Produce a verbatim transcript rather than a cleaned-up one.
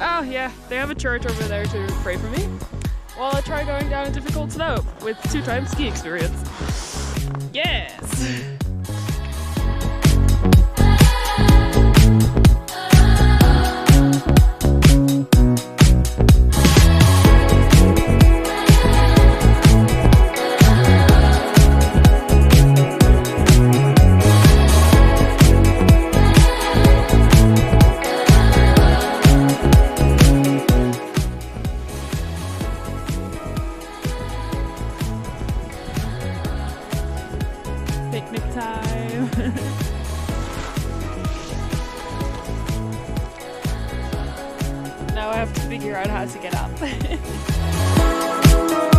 Oh yeah, they have a church over there to pray for me, while I try going down a difficult slope with two times ski experience. Yes! Picnic time. Now I have to figure out how to get up.